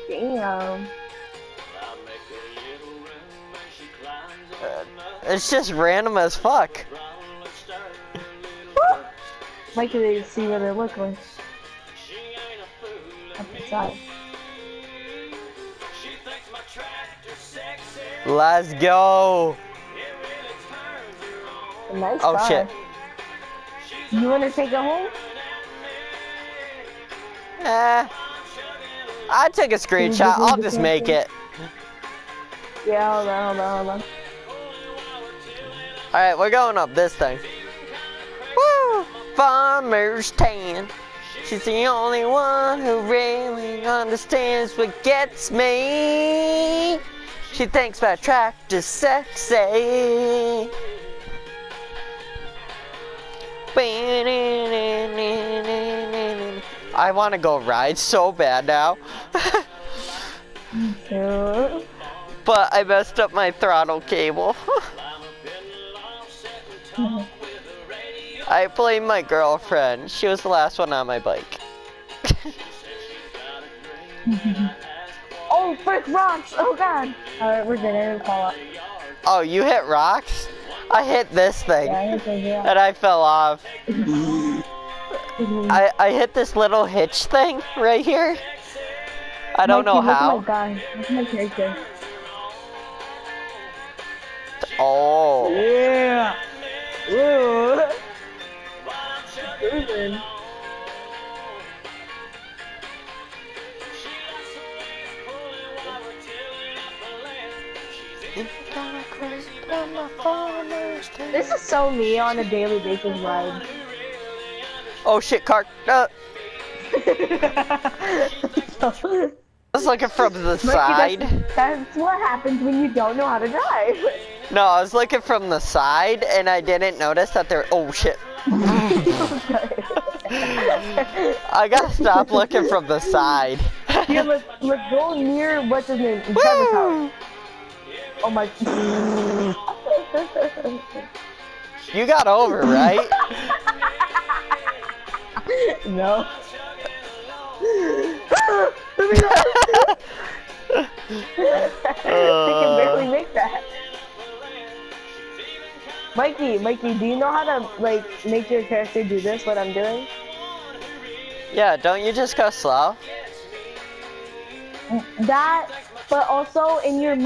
Damn. It's just random as fuck. Like to see what it looks like. Up the side. Let's go. A nice Oh car. shit. You wanna take it home? I took a screenshot. I'll just make it. Yeah, hold on. Alright, we're going up this thing. Woo! Farmer's tan. She's the only one who really understands what gets me. She thinks my tractor's sexy. I want to go ride so bad now. But I messed up my throttle cable. I blamed my girlfriend. She was the last one on my bike. Oh, frick rocks! Oh god! Alright, we're gonna fall off. Oh, you hit rocks? I hit this thing. Yeah, I hit those rocks. And I fell off. I hit this little hitch thing right here. I don't know how. Look at my guy. Look at my character. Oh. Yeah! Woo! Cruising. This is so me on a daily basis ride. Oh shit, car. I was looking from the side. That's what happens when you don't know how to drive. No, I was looking from the side and I didn't notice that there. Oh shit. I gotta stop looking from the side. Here, let's go near what's his name? Trevor's house. Oh my. You got over, right? No. I can barely make that. Mikey, do you know how to like make your character do this? What I'm doing? Yeah, don't you just go slow? That, but also in your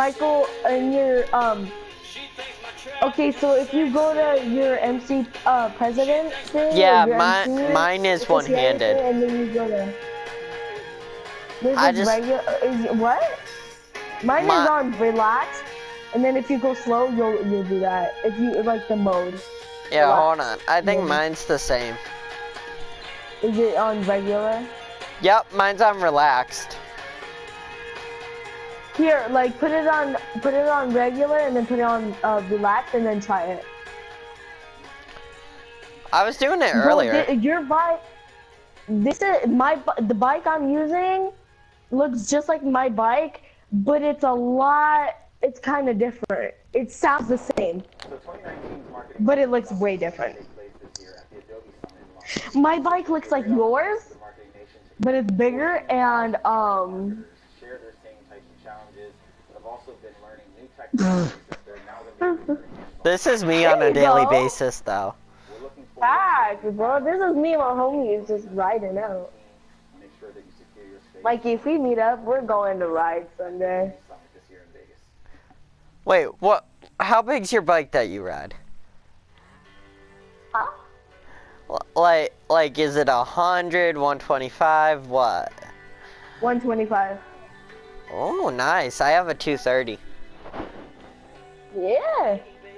Okay, so if you go to your MC president thing, Yeah, your MC, mine is one-handed. and then you go to. What? Mine is on relax, and then if you go slow, you'll do that. If you like the mode. Yeah, relax. hold on. I think mine's the same. Is it on regular? Yep, mine's on relaxed. Here, like put it on regular, and then put it on relax, and then try it. I was doing it earlier. Your bike. This is the bike I'm using. Looks just like my bike, but it's kind of different. It sounds the same, but it looks way different. My bike looks like yours, but it's bigger and This is me on a daily basis, though. Fact, bro. This is me and my homies just riding out. Like, if we meet up, we're going to ride someday. Wait, what? How big's your bike that you ride? Huh? Like, is it 100, 125, what? 125. Oh, nice. I have a 230. Yeah.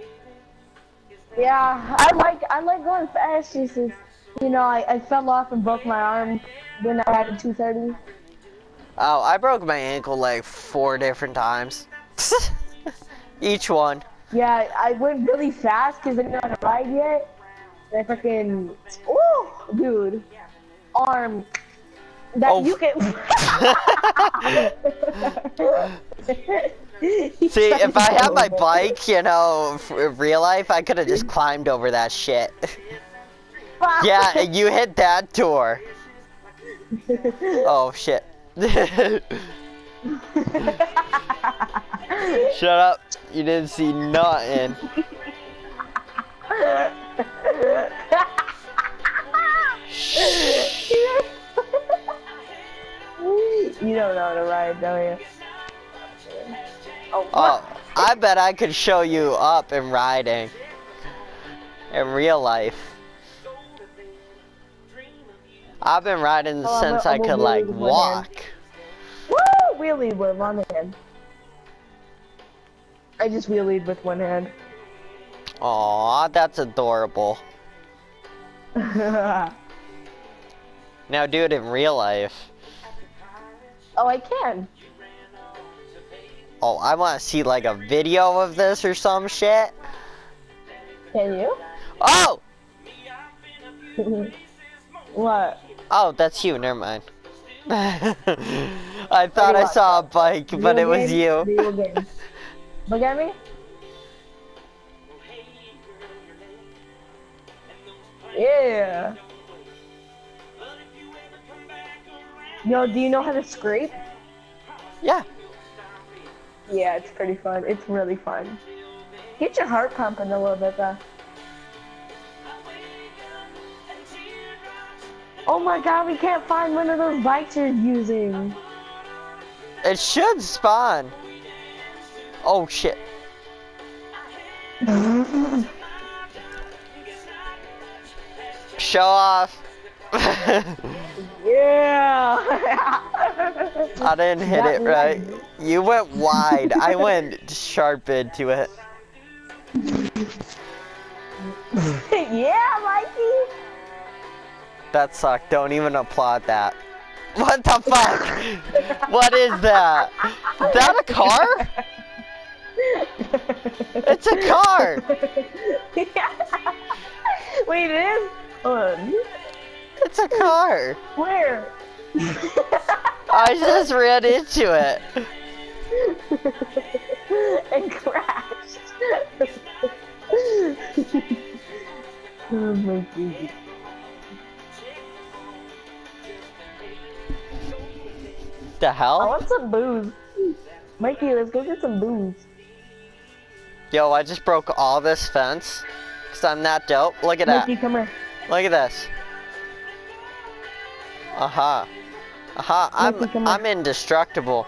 Yeah, I like going fast. Just as, you know, I fell off and broke my arm when I had a 230. Oh, I broke my ankle like 4 different times. Each one. Yeah, I went really fast because I didn't know how to ride yet. And I freaking, ooh, dude, arm. That you can. See, if I had my bike, you know, real life, I could have just climbed over that shit. Yeah, you hit that door. Oh shit. Shut up. You didn't see nothing. You don't know how to ride, don't you? Oh, I bet I could show you up in riding. In real life. I've been riding since I could like walk. Woo! Wheelie with one hand. I just wheelied with one hand. Aw, that's adorable. Now do it in real life. Oh, I can. Oh, I want to see like a video of this or some shit. Can you? Oh! What? Oh, that's you. Never mind. I thought I saw a bike, but it was you. Video game. Look at me. Yeah. Yo, do you know how to scrape? Yeah. Yeah, it's pretty fun. It's really fun. Get your heart pumping a little bit though. Oh my god, we can't find one of those bikes you're using. It should spawn. Oh shit. Show off. Yeah. I didn't hit it right. You went wide. I went sharp into it. Yeah, Mikey. That sucked. Don't even applaud that. What the fuck? What is that? Is that a car? It's a car. Wait, it is? It's a car. Where? I just ran into it. And crashed. Oh my god. The I hell? want some booze. Mikey, let's go get some booze. Yo, I just broke all this fence. Cause I'm that dope. Look at that. Mikey, come here. Look at this. Aha. Aha. Mikey, come I'm indestructible.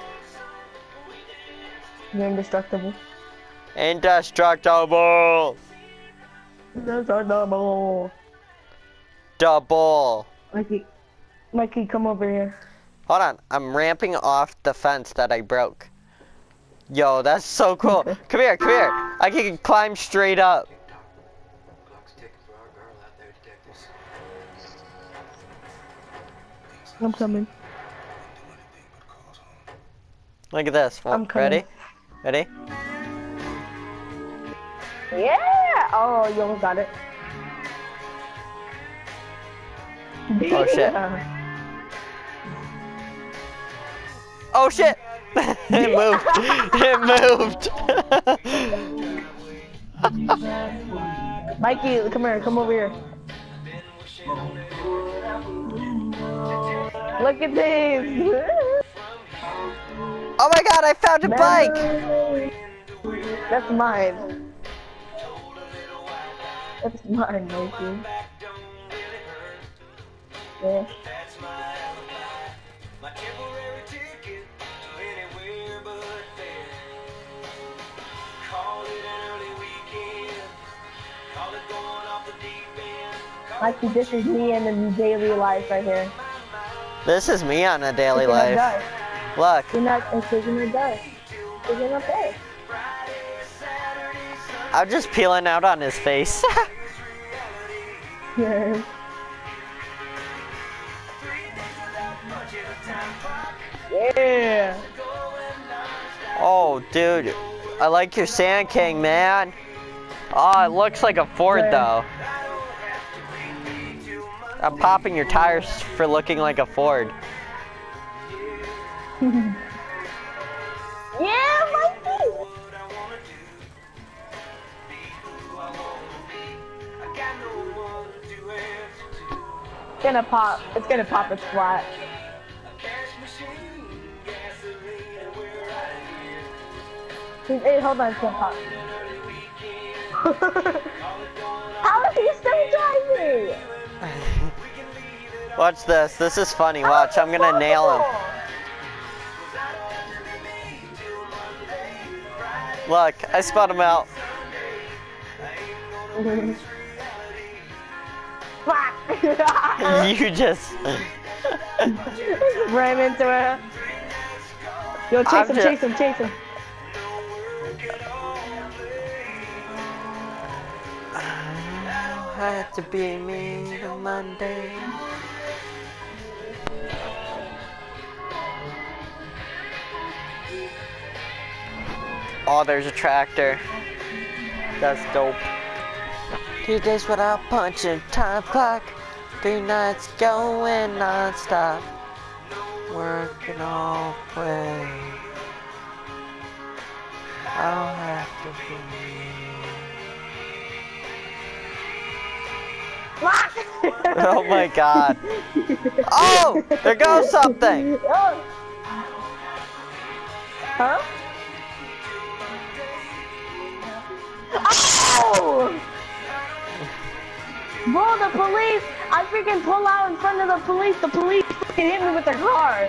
You're indestructible. Indestructible. Indestructible. Double. Mikey, come over here. Hold on. I'm ramping off the fence that I broke. Yo, that's so cool. Come here, come here. I can climb straight up. I'm coming. Look at this. I'm coming. Ready? Ready? Yeah! Oh, you almost got it. Oh shit. Oh shit! It moved. It moved. Mikey, come here. Come over here. Look at this. Oh my god, I found a bike! That's mine. That's mine, Mikey. Yeah. Mikey, this is me in the daily life right here. This is me on a daily life. Look. You're not taking your die. You're not there. I'm just peeling out on his face. Yeah. Yeah. Oh, dude. I like your Sand King, man. Oh, it looks like a Ford, though. I'm popping your tires for looking like a Ford. Yeah, Mikey! It's gonna pop. It's gonna pop its flat. Hey, hold on, stop. How is he still driving? Watch this. This is funny. Watch. I'm gonna nail him. Look, I spun him out. You just ran into her. Yo, chase him, chase him, chase him. Had to be me on Monday. Oh, there's a tractor. That's dope. 2 days without punching time clock. 3 nights going non-stop. Working all way. I'll have to be. Oh my god. Oh! There goes something! Huh? Oh! Bro, the police! I freaking pull out in front of the police freaking hit me with their car!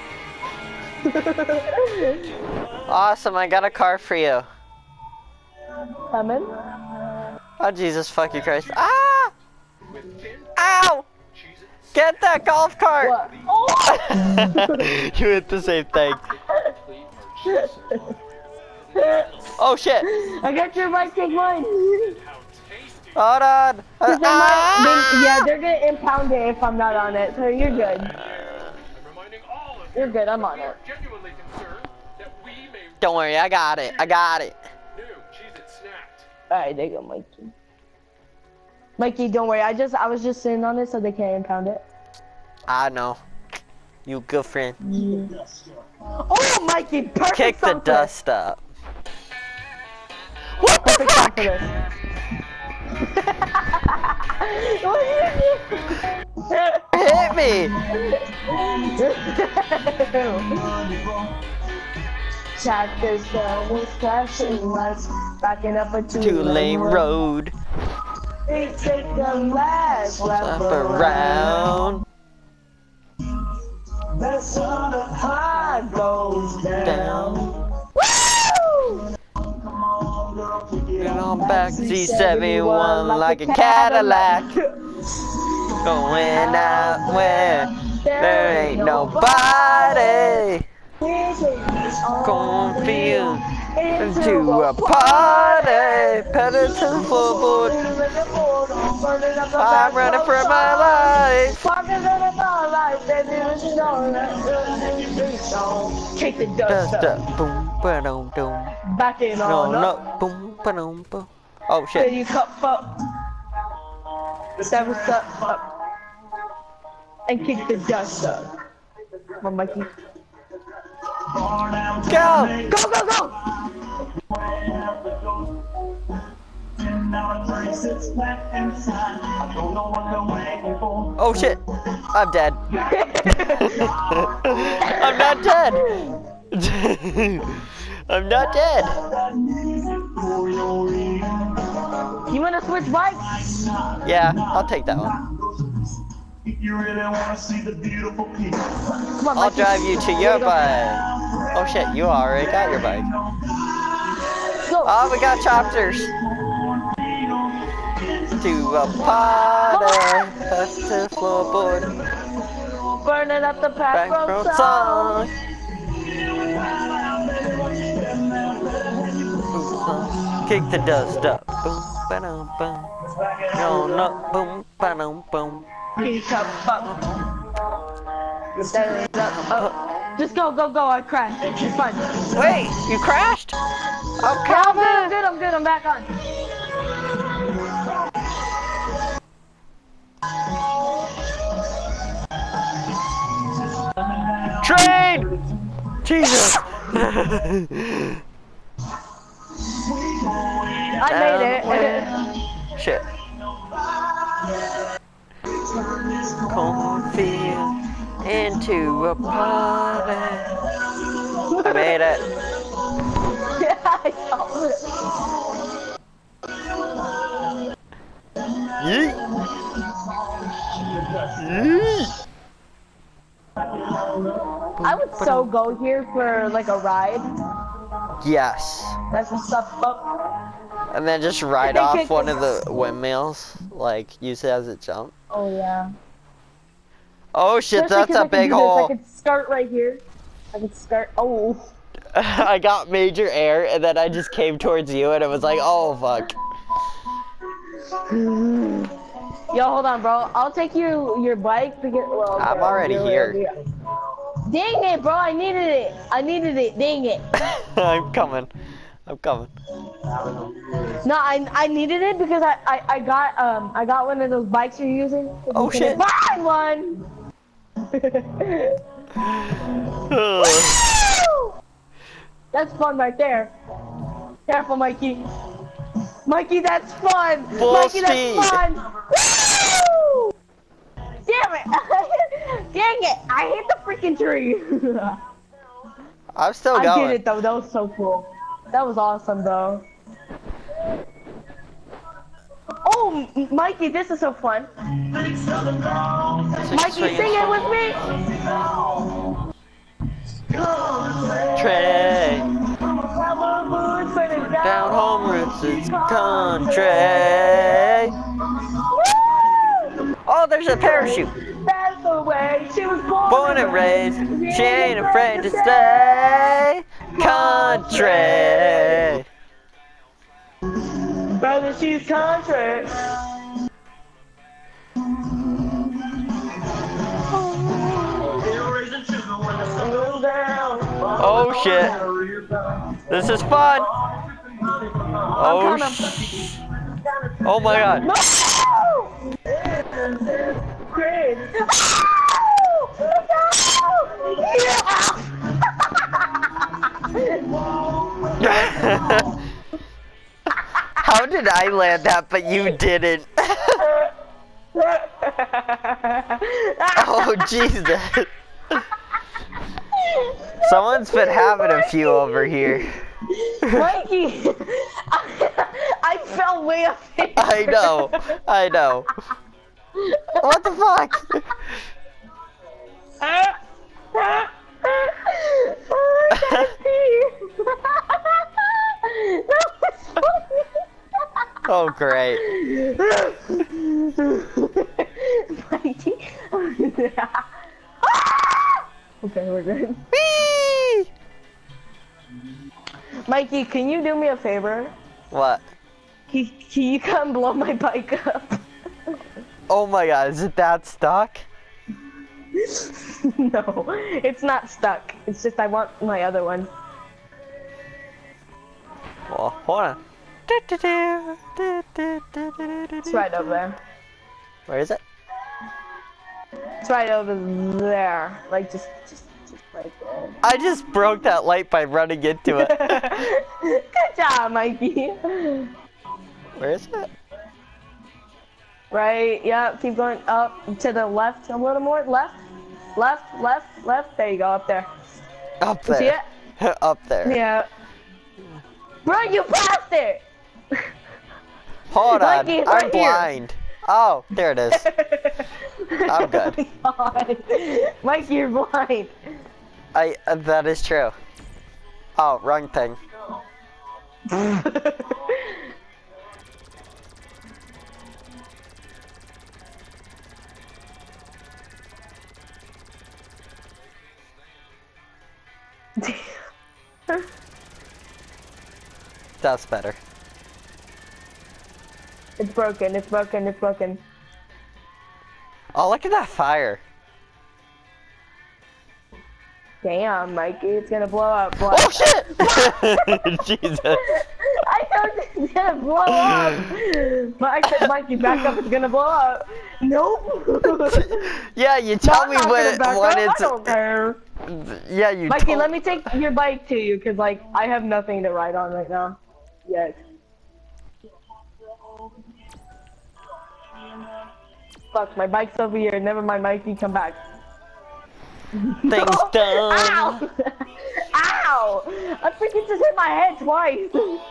Awesome, I got a car for you. Coming? Oh Jesus fucking Christ. Ah! Ow! Get that golf cart! What? Oh! You hit the same thing. Oh shit! I got your bike, take mine! Hold on! Yeah, they're gonna impound it if I'm not on it, so you're good. You're good, I'm on it. Don't worry, I got it. I got it. Alright, there you go, Mikey. Mikey, don't worry. I was just sitting on it so they can't impound it. I know. You good friend. Yeah. Oh, Mikey, perfect. Kick the dust up. What the fuck? Hit me. Chapter 7 flashing lights, backing up a two-lane road. They take the last lap around. That's how the high goes down. Woo! Get on back, Z71 like a Cadillac. Going out where there ain't nobody. Gonna feel into a party. Pedal to the floorboard. I'm running for my life. Kick the dust up. Boom, ba-dum, dum. Back in on up. Boom, ba-dum, boom. Oh Then shit. you cup up. 7 step up. And kick the dust up. Come on, Mikey. Go! Go, go, go! Oh shit! I'm dead. I'm not dead. I'm not dead. You wanna switch bikes? Yeah, I'll take that one. You really want to see the beautiful people. Come on, I'll Mikey. drive you to your bike. Oh shit, you already got your bike. Go. Oh, we got chopters. To a party, touch the floorboard. Burning up the Back pack from road song. Kick the dust up. Boom, ba-dum, boom. No, no, boom, ba-dum, boom. Keep up. Stand up. Just go, go, go. I crashed. It's fine. Wait, you crashed? I'm Yeah, I'm coming. good, I'm good. I'm back on. Train! Jesus! I made it. Shit. Cornfield into a party. I made it. Yeet. Yeet. I would so go here for like a ride. Yes. That's what's up. And then just ride off one of the windmills, like use it as a jump. Oh yeah. Oh shit, Especially that's a big hole. I could start right here. I could start. Oh. I got major air, and then I just came towards you, and it was like, oh fuck. Yo, hold on, bro. I'll take your bike to get. Well, I'm already here. Dang it, bro! I needed it. I needed it. Dang it. I'm coming. I'm coming. No, I needed it because I got one of those bikes you're using. Oh shit! Find one. That's fun right there. Careful, Mikey. Mikey, that's fun. Full Mikey, speed. that's fun. Woo! Damn it! Dang it! I hit the freaking tree. I'm still I going. did it though. That was so cool. That was awesome though. Oh, Mikey, this is so fun. Mikey, sing it with me. Trey. Down home roots, it's country. Oh, there's a parachute. That's the way she was Born and raised, she ain't afraid to stay country. Brother, she's country. Oh shit. This is fun. Oh oh my god. No! Great. How did I land that but you didn't? Oh Jesus. Someone's been having a few over here. Mikey, I fell way up there. I know. I know. What the fuck? Oh great. Mikey. Okay, we're good. Whee! Mikey, can you do me a favor? What? Can you come blow my bike up? Oh my god, is it that stuck? No, it's not stuck. It's just I want my other one. Well, hold on. It's right over there. Where is it? It's right over there. Like just right there. I just broke that light by running into it. Good job, Mikey. Where is it? Right, yeah, keep going up to the left a little more. Left. There you go, up there. Up You see there. it? Up there. Yeah. Bro, you passed it! Hold on, Mikey, I'm right here. blind. Oh, there it is. I'm good. Mike, you're blind. That is true. Oh, wrong thing. That's better. It's broken. Oh, look at that fire. Damn, Mikey, it's gonna blow up. Oh shit! Jesus. I thought it's gonna blow up. But I said, Mikey, back up, it's gonna blow up. Nope. Yeah, you tell me when I it's. don't care. Yeah, you. Mikey, let me take your bike to you, cause like I have nothing to ride on right now. Yet. Fuck, my bike's over here. Never mind, Mikey, come back. Things done. Ow! Ow! I freaking just hit my head twice.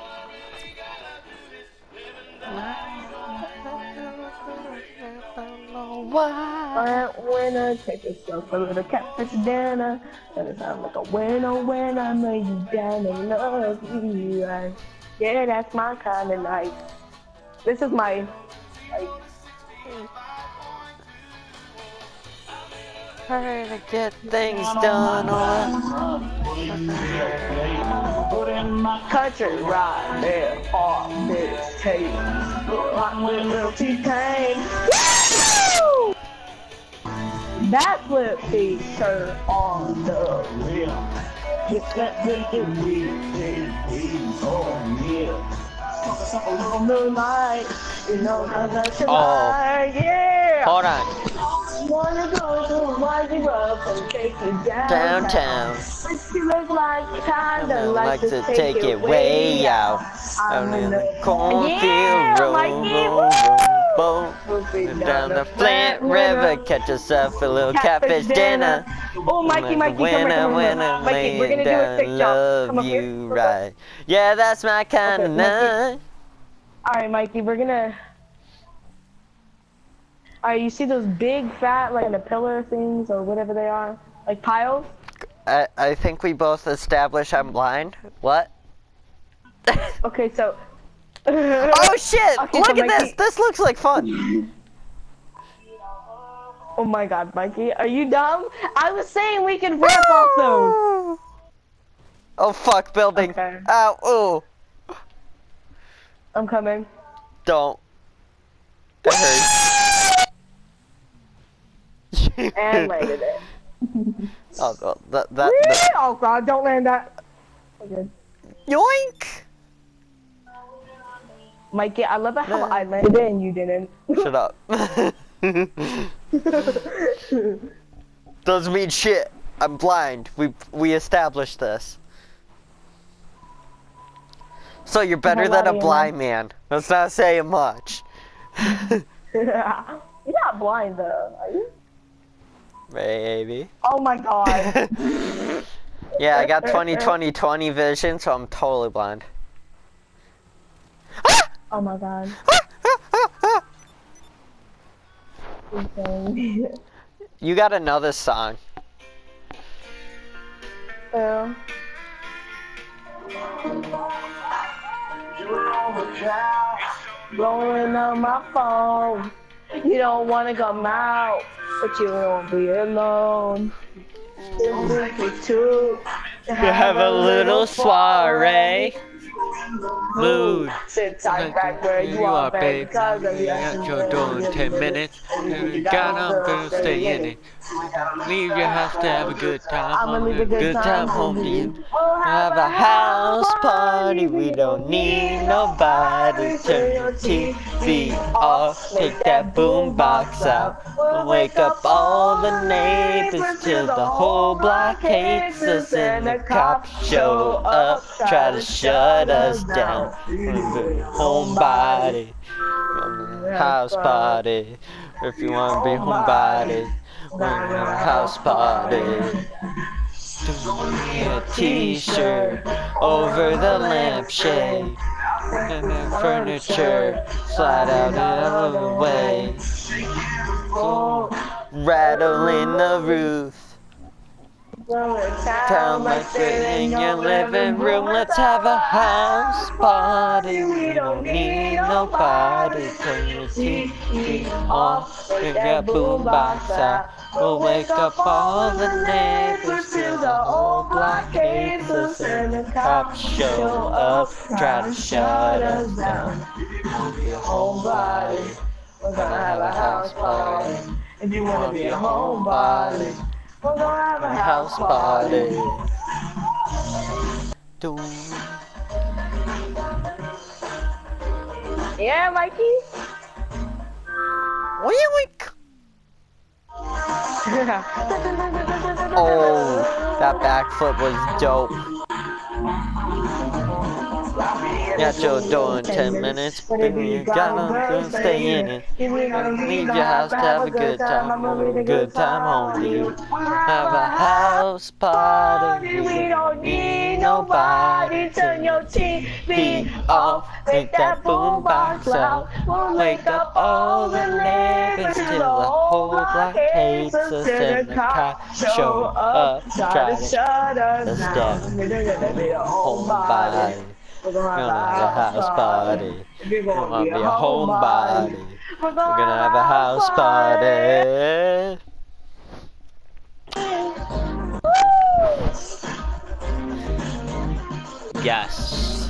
Winner, take yourself a little catfish dinner. Gonna sound like a winner when I lay you down and love you right. Yeah, that's my kind of night. This is my like. Hurry to get things done. Country right there on this tape. Hot little T-Pain. Woo! Backflip feature on the rim. Just let me get moonlight, you know how that's tonight, yeah! Hold on. Wanna go to Winding Road and take you Downtown. But you look like kinda like to take it way out. I'm in the cornfield, roll. Down the Flint River, catch yourself a little catfish dinner. Oh, Mikey, come here. Mikey, we're gonna do a stick jump. Come up here. You right. Yeah, that's my kind of night. Alright, Mikey, we're gonna... Alright, you see those big, fat, like, the pillar things, or whatever they are? Like piles? I think we both established I'm blind. What? Okay, so... Oh shit! Okay, Look so at Mikey... this! This looks like fun! Oh my god, Mikey, are you dumb? I was saying we could ramp off those! Oh fuck, building! Okay. Ow, ooh! I'm coming. Don't. That hurts. And landed it. Oh god, that. Oh god, don't land that. Okay. Yoink! Mikey, I love it how I landed it and you didn't. Shut up. Doesn't mean shit. I'm blind. We established this. So you're better than a blind man. That's not saying much. You're not blind though, are you? Maybe. Oh my god. Yeah, I got 20/20/20 vision, so I'm totally blind. Oh my god. You got another song. Yeah. Blowing up my phone. You don't wanna come out, but you won't be alone. To have a little soiree. Mood. Sit tight right where you are, babe. Cause of You're doing 10 minutes. You got on, gonna stay in it. Leave your house to have a good time. I'ma leave a good time home to you. Have a house party. We don't need nobody. Turn your TV off. Take that boom box out. Wake up all the neighbors till the whole block hates us and the cops show up. Try to shut us down. Homebody. House party. If you wanna be homebody. We're in a house party. Do me a t-shirt over the lampshade. And the furniture slide out of the way. Rattle in the roof. Town like sit in your living room. Let's have a house party. We don't need nobody. Turn your TV off. Bring your boombox out. We'll wake up all the neighbors till the whole block hates us and the cops show up. Try to shut us down. We'll be a homebody. We're gonna have a house party. If you wanna be a homebody, we're gonna have a house party. Yeah, Mikey? Wink. Oh, that backflip was dope. Got your door in 10 minutes, baby, you gotta stay in it. Leave your house to have a good time, a good time home to you. Have a house party, we don't need nobody. Turn your TV off. Make that boombox loud. We'll wake up all the neighbors till the whole block hates us and the cops show up. Try to shut us down. Homebody. We're gonna have a house party. We're gonna be a homebody. We're gonna have a house party. Yes.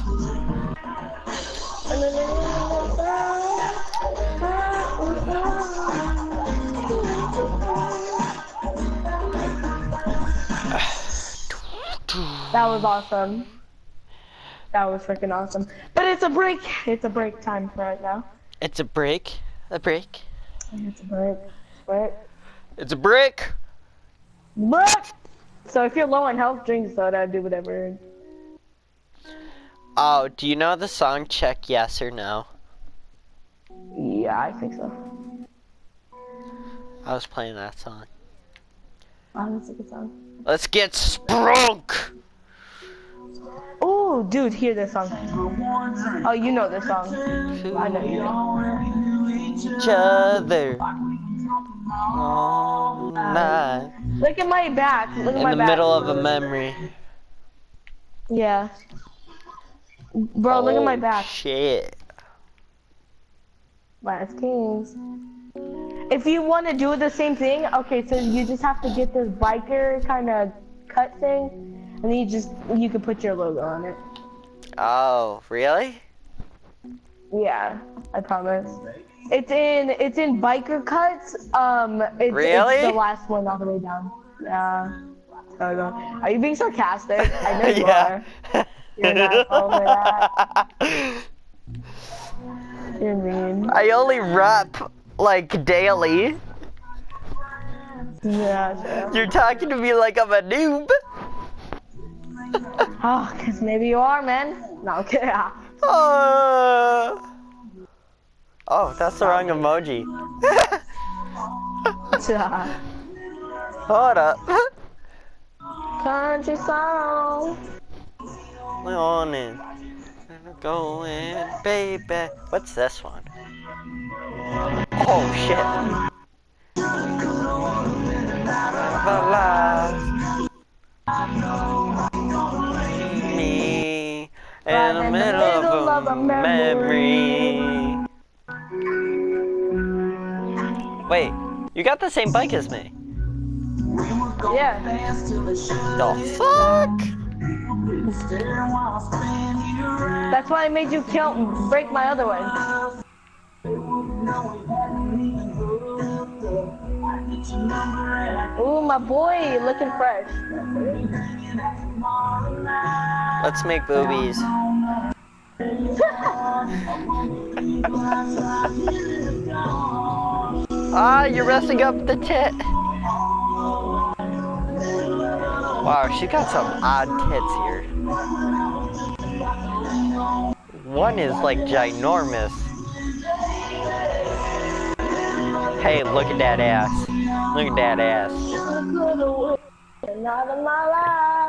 That was awesome. That was freaking awesome. But it's a break. It's a break time for right now. It's a break. A break. It's a break. Break. It's a brick. Break. So if you're low on health, drink soda. Do whatever. Oh, do you know the song Check Yes or No? Yeah, I think so. I was playing that song. Oh, that's a good song. Let's get sprunk! Oh, dude, hear this song. Oh, you know this song. I know you know. Each other all night. Look at my back. Look at my back. In the middle of a memory. Yeah. Bro, look at my back. Shit. Last Kings. If you want to do the same thing, okay, so you just have to get this biker kind of cut thing, and then you can put your logo on it. Oh, really? Yeah, I promise. It's in biker cuts. Really? It's the last one all the way down. Yeah. Are you being sarcastic? I know you Yeah. are. You're not over that. You're mean. I only rap like daily. Yeah, sure. You're talking to me like I'm a noob. Oh, cause maybe you are, man. No, okay. Oh, that's the wrong emoji. Hold up. Country song. Morning. Going, baby. What's this one? Oh shit. Me in the middle of a memory. Wait, you got the same bike as me. Yeah. The fuck? That's why I made you break my other one. Ooh, my boy, looking fresh. Let's make boobies. Ah, you're messing up the tit. Wow, she got some odd tits here. One is like ginormous. Hey, look at that ass. Look at that ass. Not in my life.